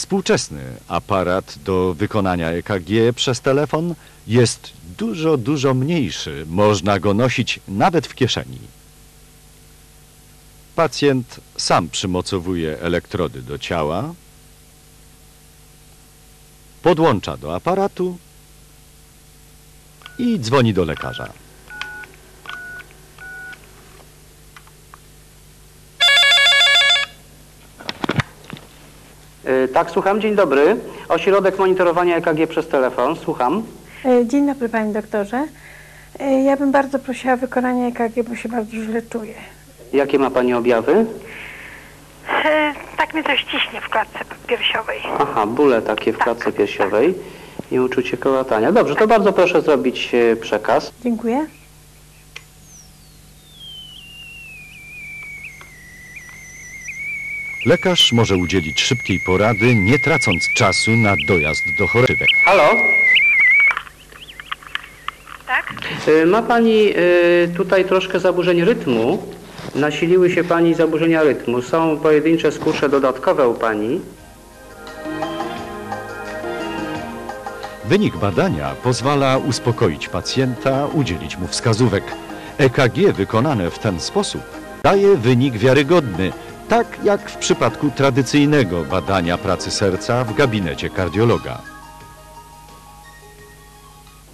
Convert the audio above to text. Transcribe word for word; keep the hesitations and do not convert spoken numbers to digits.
Współczesny aparat do wykonania E K G przez telefon jest dużo, dużo mniejszy. Można go nosić nawet w kieszeni. Pacjent sam przymocowuje elektrody do ciała, podłącza do aparatu i dzwoni do lekarza. Tak, słucham. Dzień dobry. Ośrodek monitorowania E K G przez telefon. Słucham. Dzień dobry, panie doktorze. Ja bym bardzo prosiła o wykonanie E K G, bo się bardzo źle czuję. Jakie ma pani objawy? E, tak mnie coś ciśnie w klatce piersiowej. Aha, bóle takie w klatce piersiowej i uczucie kołatania. Dobrze, to bardzo proszę zrobić przekaz. Dziękuję. Lekarz może udzielić szybkiej porady, nie tracąc czasu na dojazd do chorego. Halo? Tak? Ma pani tutaj troszkę zaburzeń rytmu. Nasiliły się pani zaburzenia rytmu. Są pojedyncze skurcze dodatkowe u pani. Wynik badania pozwala uspokoić pacjenta, udzielić mu wskazówek. E K G wykonane w ten sposób daje wynik wiarygodny, tak jak w przypadku tradycyjnego badania pracy serca w gabinecie kardiologa.